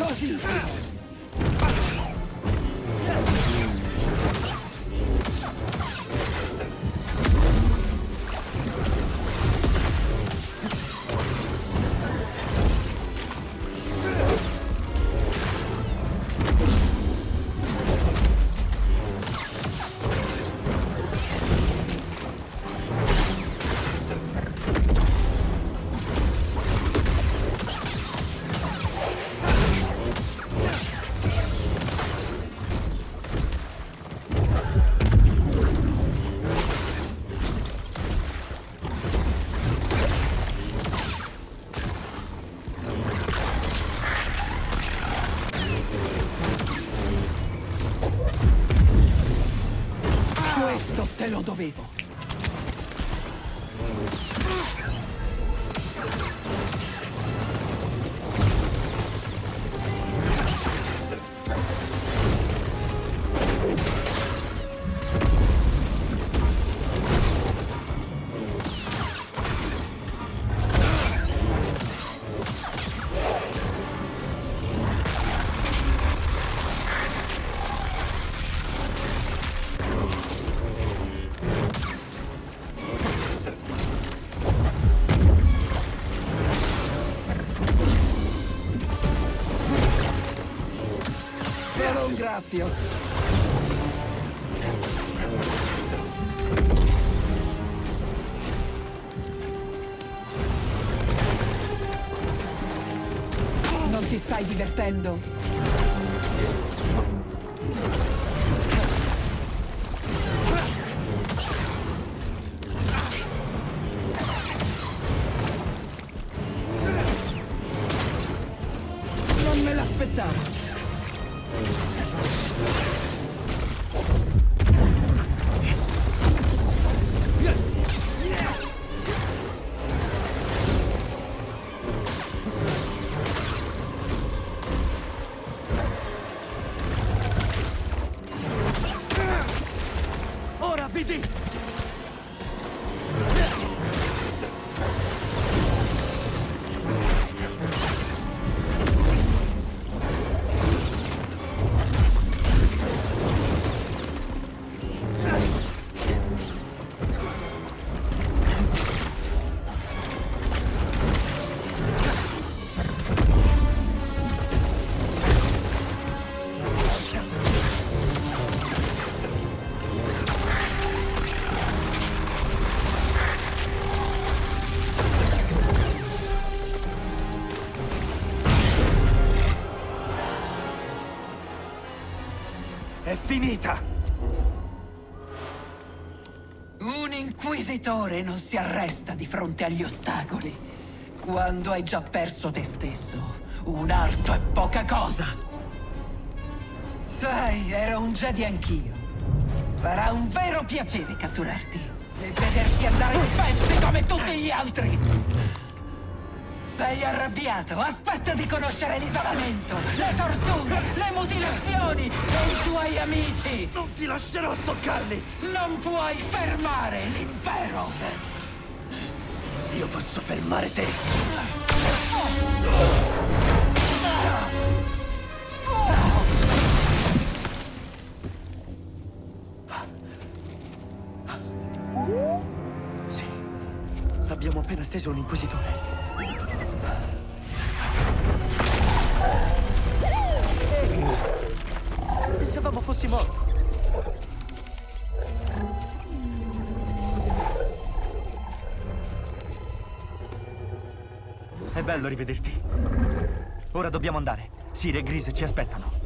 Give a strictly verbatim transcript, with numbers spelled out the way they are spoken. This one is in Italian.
Così! Te lo dovevo. Un graffio. Non ti stai divertendo? Non me l'aspettavo. Ora, B D! È finita! Un inquisitore non si arresta di fronte agli ostacoli. Quando hai già perso te stesso, un arto è poca cosa. Sai, ero un Jedi anch'io. Farà un vero piacere catturarti e vederti andare in pezzi come tutti gli altri. Sei arrabbiato? Aspetta di conoscere l'isolamento, le torture, le mutilazioni e i tuoi amici! Non ti lascerò toccarli! Non puoi fermare l'impero! Io posso fermare te! Sì, abbiamo appena steso un inquisitore. Pensavamo fossi morto. È bello rivederti. Ora dobbiamo andare. Ciri e Grease ci aspettano.